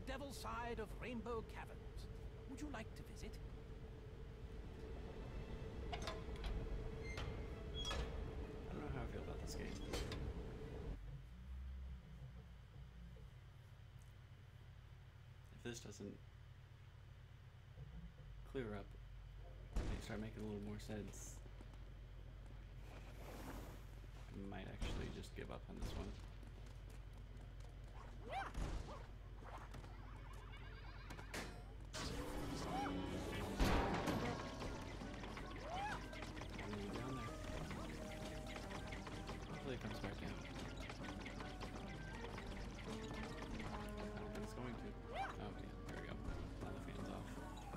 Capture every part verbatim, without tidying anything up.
devil's side of Rainbow Caverns. Would you like to visit? I don't know how I feel about this game. If this doesn't clear up, they start making a little more sense, I might actually just give up on this one. Hopefully it comes back in. I don't think it's going to. Oh yeah, there we go. Now the fan's off.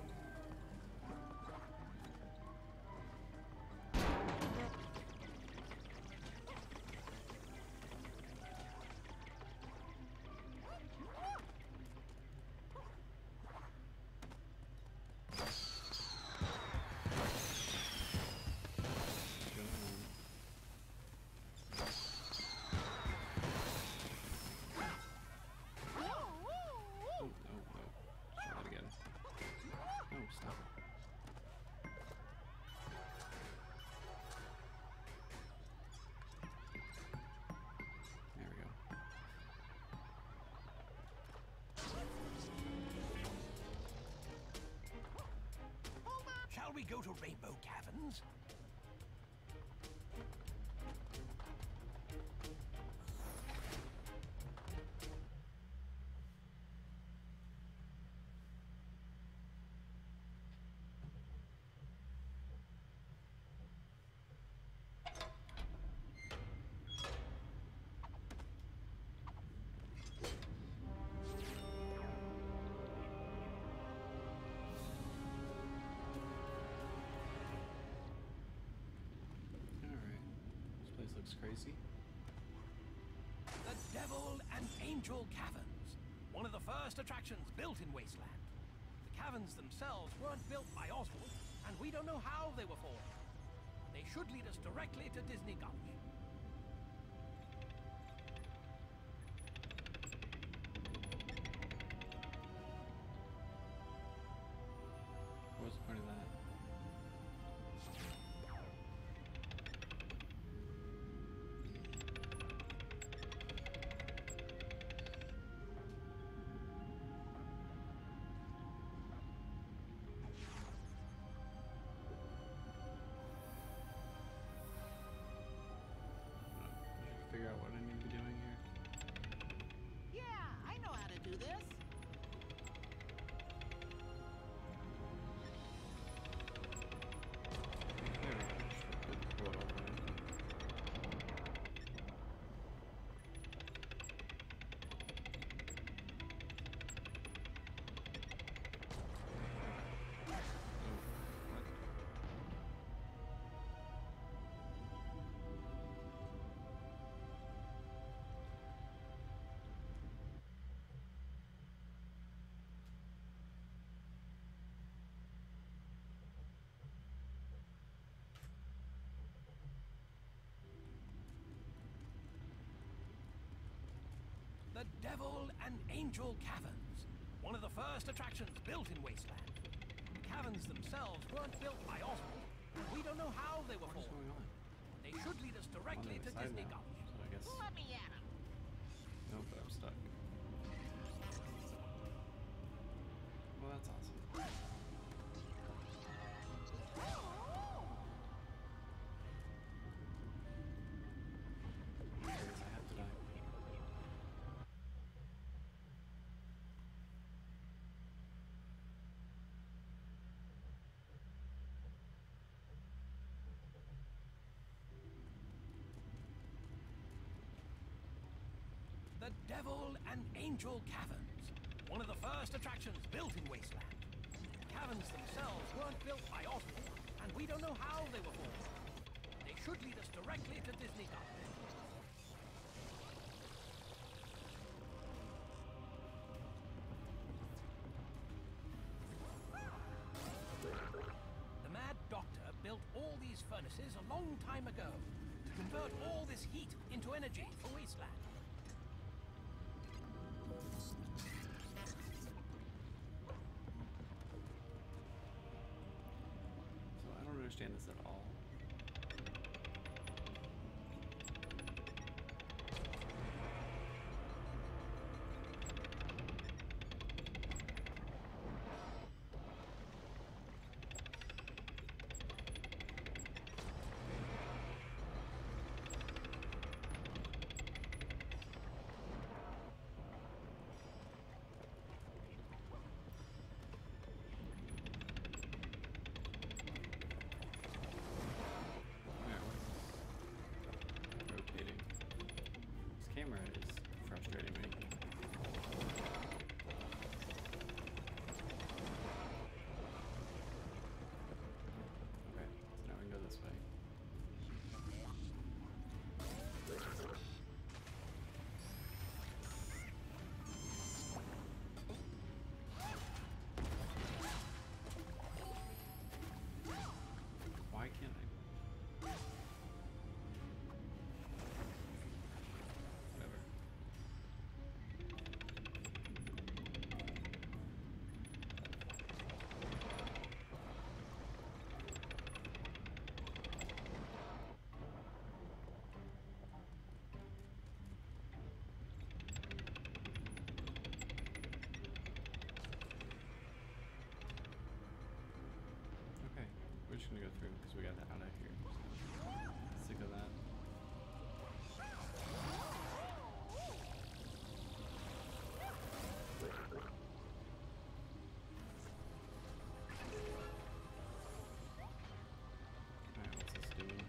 Shall we go to Rainbow Caverns? Looks crazy. The Devil and Angel Caverns, one of the first attractions built in Wasteland. The caverns themselves weren't built by Oswald, and we don't know how they were formed. They should lead us directly to Disney Gulch. What was the point of that? Figure out what I need to be doing here. Yeah, I know how to do this. There we go. Pull it open. The Devil and Angel Caverns, one of the first attractions built in Wasteland. The caverns themselves weren't built by Oswald, and we don't know how they were What's formed. going on? They should lead us directly I'm on to the other side Disney now, Gulch. so I guess. Let me at him. Nope, I'm stuck. Well, that's awesome. I guess I have to die. The Devil and Angel Caverns, one of the first attractions built in Wasteland. The caverns themselves weren't built by Oswald, and we don't know how they were formed. They should lead us directly to Disney Gulch. The Mad Doctor built all these furnaces a long time ago to convert all this heat into energy for Wasteland. understand this at all. Camera is frustrating me. Okay, so now we can go this way. Why can't I? We're just gonna go through because we got that out of here. So, sick of that. Alright, what's this doing?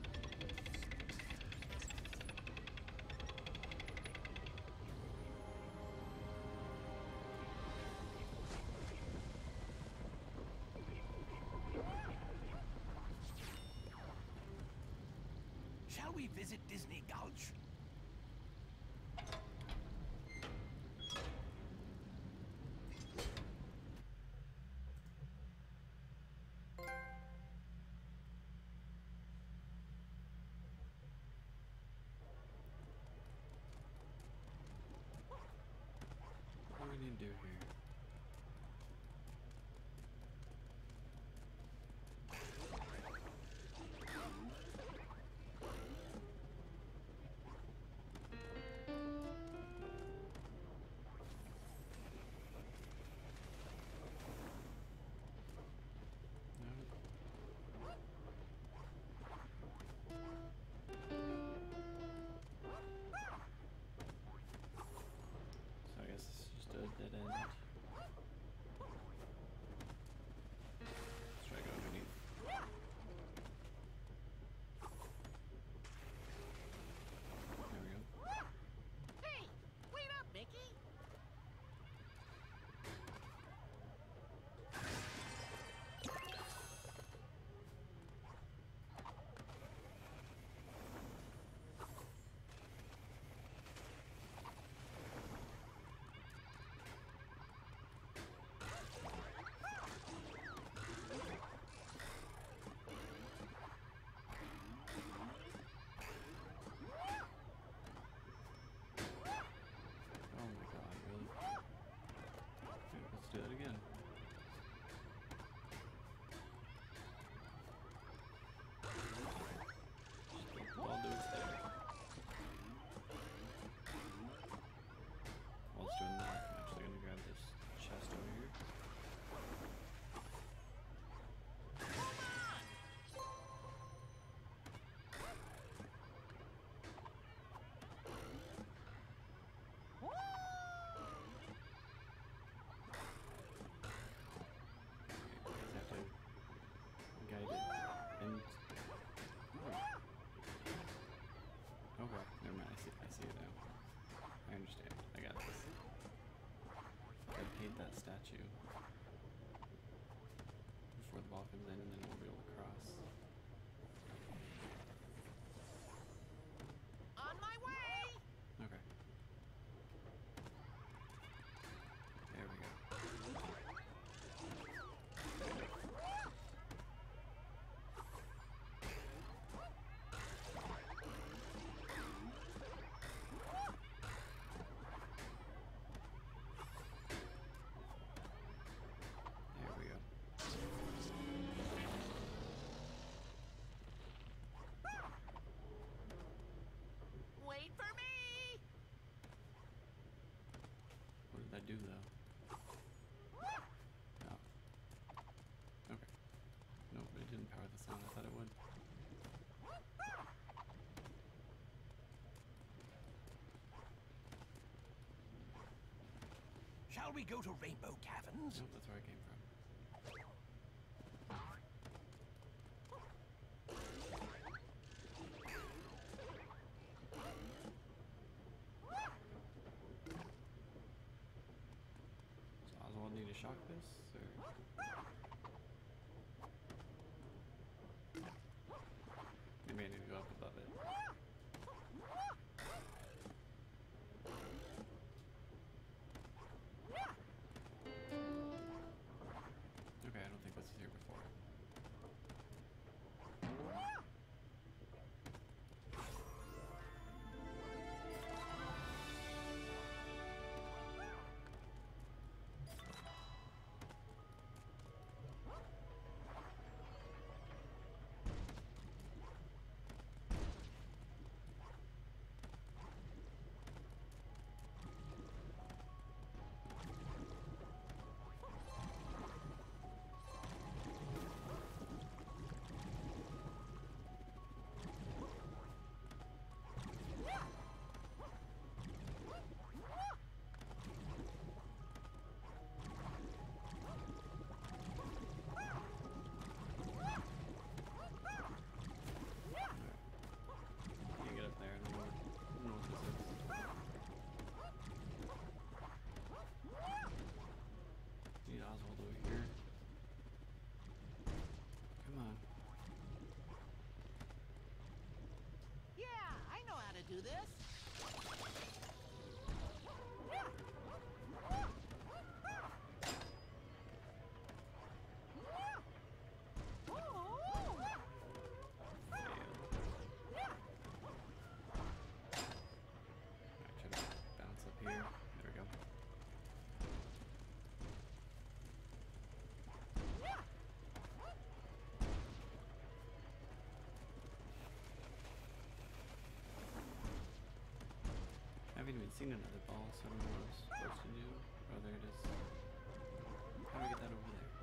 Shall we visit Disney Gulch? What do we need to do here? Dead end. Let's try to go underneath. There we go. Hey, wait up, Mickey. Do it again. I'll do it there. While it's doing that, I'm actually going to grab this chest over here. That statue before the ball comes in, and then we'll be able to cross. On my way. Okay. There we go. There we go. Shall we go to Rainbow Caverns? Nope, that's where I came from. Does Oswald need to shock this, or? Maybe I need to go up above it. Okay, I don't think this is here before. Can't get up there. I don't know what, I don't know what this is. Need Oswald over here. Come on. Yeah, I know how to do this. Alright, try to bounce up here. There we go. I haven't even seen another ball, so I don't know what I'm supposed to do. Oh, there it is. How do I get that over there?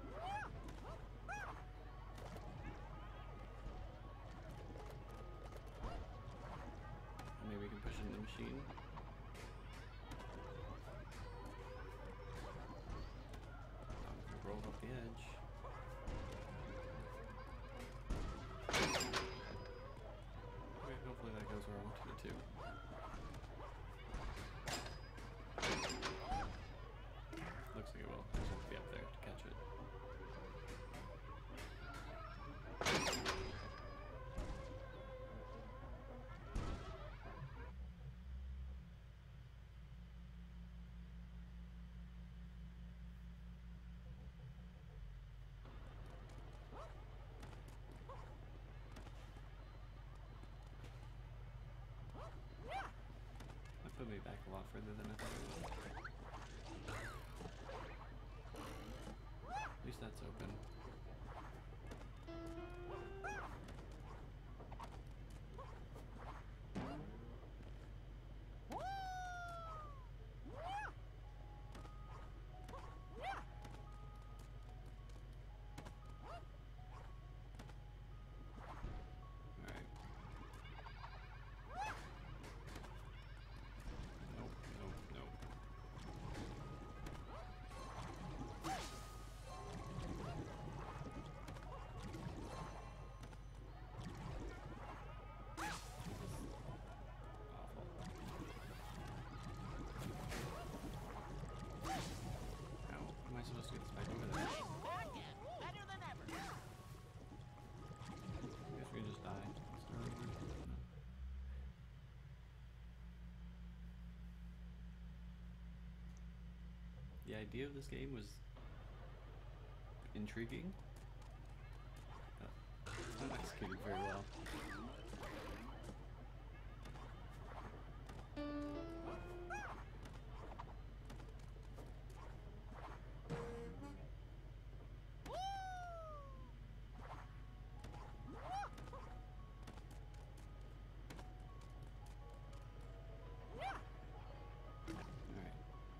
Maybe we can push it in the machine. Oh, we rolled off the edge. Okay, hopefully that goes where I wanted it to. Looks like it will. I just have to be up there to catch it. That put me back a lot further than I thought it would. At least that's open. Alright. Nope, nope, nope. How am I supposed to get this back over there? Back in, better than ever. I guess we can just die. Start over. No. The idea of this game was intriguing, but it's not executed very well. Alright.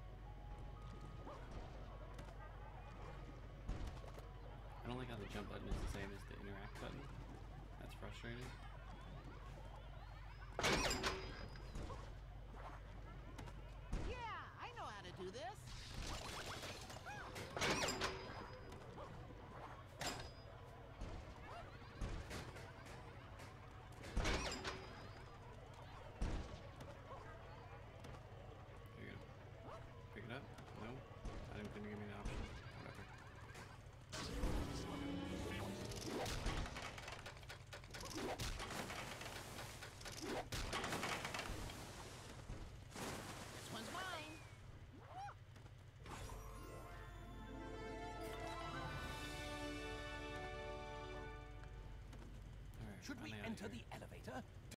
I don't like how the jump button is the same as the interact button. That's frustrating. Yeah, I know how to do this. Should we Finally out enter here. the elevator?